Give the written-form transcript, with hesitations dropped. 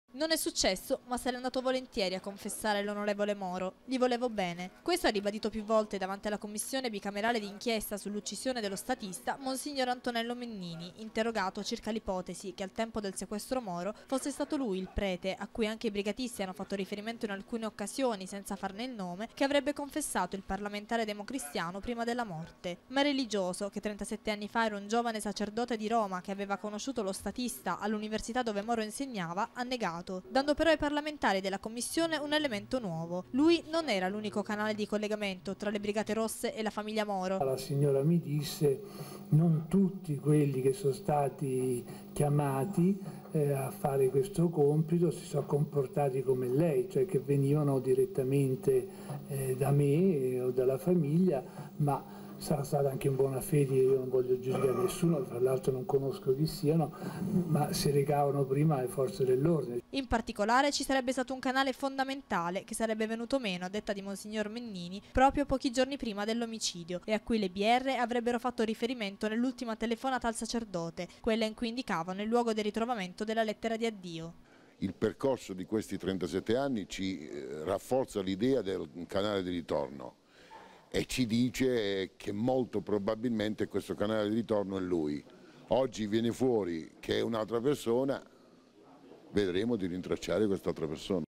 Non è successo, ma sarei andato volentieri a confessare l'onorevole Moro. Gli volevo bene. Questo ha ribadito più volte davanti alla commissione bicamerale d'inchiesta sull'uccisione dello statista Monsignor Antonello Mennini, interrogato circa l'ipotesi che al tempo del sequestro Moro fosse stato lui il prete, a cui anche i brigatisti hanno fatto riferimento in alcune occasioni senza farne il nome, che avrebbe confessato il parlamentare democristiano prima della morte. Ma il religioso, che 37 anni fa era un giovane sacerdote di Roma che aveva conosciuto lo statista all'università dove Moro insegnava, ha negato, dando però ai parlamentari della commissione un elemento nuovo. Lui non era l'unico canale di collegamento tra le Brigate Rosse e la famiglia Moro. La signora mi disse: non tutti quelli che sono stati chiamati a fare questo compito si sono comportati come lei, cioè che venivano direttamente da me o dalla famiglia, ma sarà stata anche in buona fede, io non voglio giudicare nessuno, tra l'altro non conosco chi siano, ma si recavano prima alle forze dell'ordine. In particolare ci sarebbe stato un canale fondamentale che sarebbe venuto meno, a detta di Monsignor Mennini, proprio pochi giorni prima dell'omicidio e a cui le BR avrebbero fatto riferimento nell'ultima telefonata al sacerdote, quella in cui indicavano il luogo del ritrovamento della lettera di addio. Il percorso di questi 37 anni ci rafforza l'idea del canale di ritorno e ci dice che molto probabilmente questo canale di ritorno è lui. Oggi viene fuori che è un'altra persona, vedremo di rintracciare quest'altra persona.